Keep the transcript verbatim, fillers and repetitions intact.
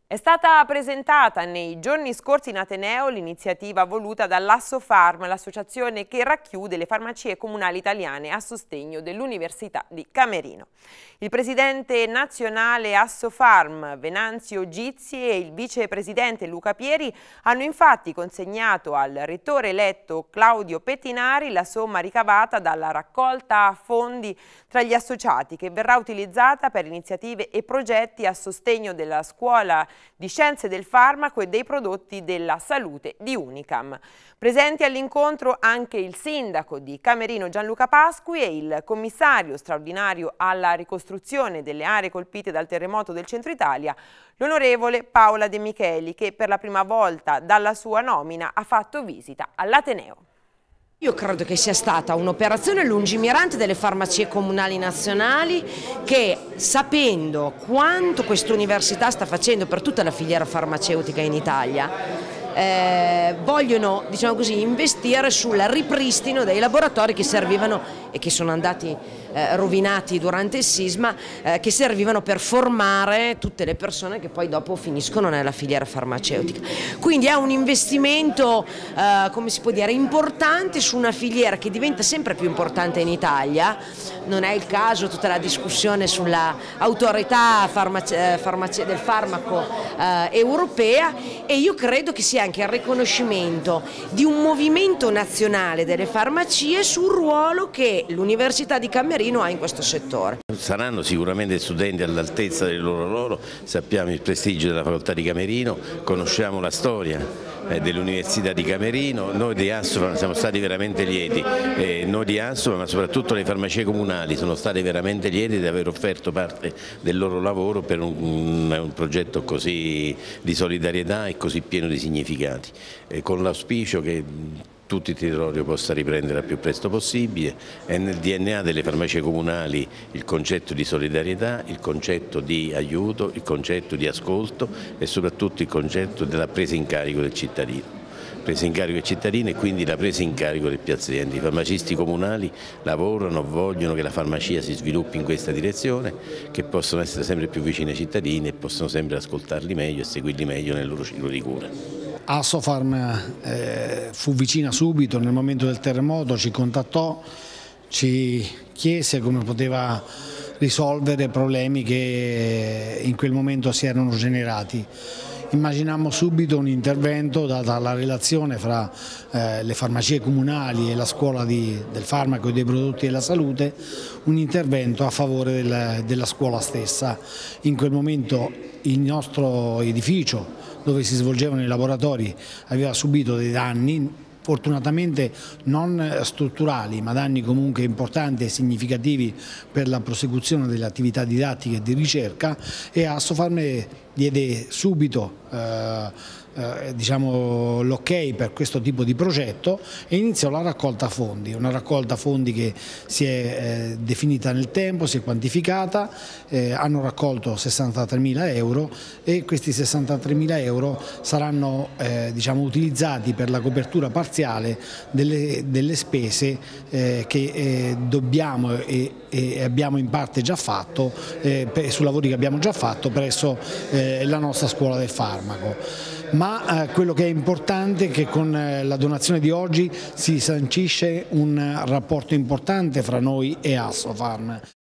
È stata presentata nei giorni scorsi in Ateneo l'iniziativa voluta dall'Assofarm, l'associazione che racchiude le farmacie comunali italiane a sostegno dell'Università di Camerino. Il presidente nazionale Assofarm, Venanzio Gizzi, e il vicepresidente Luca Pieri hanno infatti consegnato al rettore eletto Claudio Pettinari la somma ricavata dalla raccolta fondi tra gli associati, che verrà utilizzata per iniziative e progetti a sostegno della scuola di Scienze del Farmaco e dei prodotti della salute di Unicam. Presenti all'incontro anche il sindaco di Camerino Gianluca Pasqui e il commissario straordinario alla ricostruzione delle aree colpite dal terremoto del Centro Italia, l'onorevole Paola De Micheli, che per la prima volta dalla sua nomina ha fatto visita all'Ateneo. Io credo che sia stata un'operazione lungimirante delle farmacie comunali nazionali che, sapendo quanto questa università sta facendo per tutta la filiera farmaceutica in Italia, eh, vogliono, diciamo così, investire sul ripristino dei laboratori che servivano e che sono andati eh, rovinati durante il sisma, eh, che servivano per formare tutte le persone che poi dopo finiscono nella filiera farmaceutica. Quindi è un investimento, eh, come si può dire, importante su una filiera che diventa sempre più importante in Italia. Non è il caso tutta la discussione sulla autorità farmace, farmace, del farmaco eh, europea, e io credo che sia anche il riconoscimento di un movimento nazionale delle farmacie sul ruolo che l'Università di Camerino ha in questo settore. Saranno sicuramente studenti all'altezza del loro ruolo, sappiamo il prestigio della facoltà di Camerino, conosciamo la storia dell'Università di Camerino. Noi di Assofarm siamo stati veramente lieti, eh, noi di Assofarm, ma soprattutto le farmacie comunali sono state veramente lieti di aver offerto parte del loro lavoro per un, un, un progetto così di solidarietà e così pieno di significati, eh, con l'auspicio che tutto il territorio possa riprendere al più presto possibile. È nel D N A delle farmacie comunali il concetto di solidarietà, il concetto di aiuto, il concetto di ascolto e soprattutto il concetto della presa in carico del cittadino. Presa in carico del cittadino e quindi la presa in carico del paziente. I farmacisti comunali lavorano, vogliono che la farmacia si sviluppi in questa direzione, che possano essere sempre più vicini ai cittadini e possono sempre ascoltarli meglio e seguirli meglio nel loro ciclo di cura. Assofarm eh, fu vicina subito nel momento del terremoto, ci contattò, ci chiese come poteva risolvere problemi che in quel momento si erano generati. Immaginammo subito un intervento, data la relazione fra eh, le farmacie comunali e la scuola di, del farmaco e dei prodotti della salute, un intervento a favore del, della scuola stessa. In quel momento il nostro edificio, dove si svolgevano i laboratori, aveva subito dei danni, fortunatamente non strutturali, ma danni comunque importanti e significativi per la prosecuzione delle attività didattiche e di ricerca, e Assofarm diede subito eh, eh, diciamo, l'ok per questo tipo di progetto e iniziò la raccolta fondi, una raccolta fondi che si è eh, definita nel tempo, si è quantificata, eh, hanno raccolto sessantatremila euro, e questi sessantatremila euro saranno eh, diciamo, utilizzati per la copertura parziale delle, delle spese eh, che eh, dobbiamo e, e abbiamo in parte già fatto, eh, per, su lavori che abbiamo già fatto presso eh, la nostra scuola del farmaco. Ma eh, quello che è importante è che con eh, la donazione di oggi si sancisce un rapporto importante fra noi e Assofarm.